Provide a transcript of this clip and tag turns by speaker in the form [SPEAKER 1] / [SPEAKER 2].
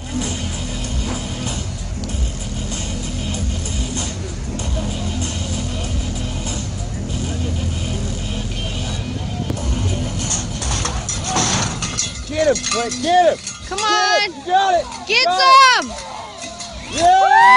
[SPEAKER 1] Get him, Clint, get him!
[SPEAKER 2] Come on!
[SPEAKER 1] You got it!
[SPEAKER 2] Get
[SPEAKER 1] got
[SPEAKER 2] some!
[SPEAKER 1] It. Yeah!